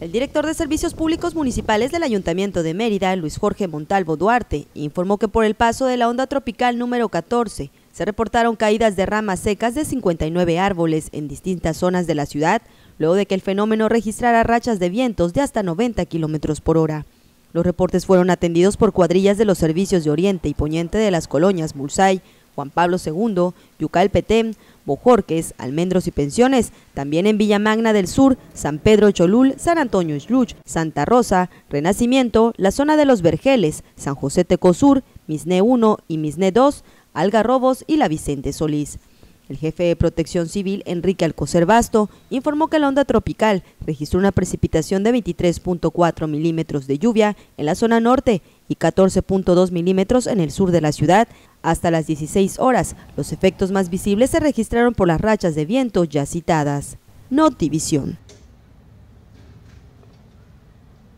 El director de Servicios Públicos Municipales del Ayuntamiento de Mérida, Luis Jorge Montalvo Duarte, informó que por el paso de la onda tropical número 14 se reportaron caídas de ramas secas de 59 árboles en distintas zonas de la ciudad, luego de que el fenómeno registrara rachas de vientos de hasta 90 kilómetros por hora. Los reportes fueron atendidos por cuadrillas de los servicios de oriente y poniente de las colonias Mulsay, Juan Pablo II, Yucal Petén, Bojorques, Almendros y Pensiones, también en Villa Magna del Sur, San Pedro Cholul, San Antonio Xluch, Santa Rosa, Renacimiento, la zona de Los Vergeles, San José Tecosur, Misné 1 y Misné 2, Algarrobos y la Vicente Solís. El jefe de Protección Civil, Enrique Alcocer Basto, informó que la onda tropical registró una precipitación de 23.4 milímetros de lluvia en la zona norte y 14.2 milímetros en el sur de la ciudad. Hasta las 16 horas, los efectos más visibles se registraron por las rachas de viento ya citadas. Notivisión.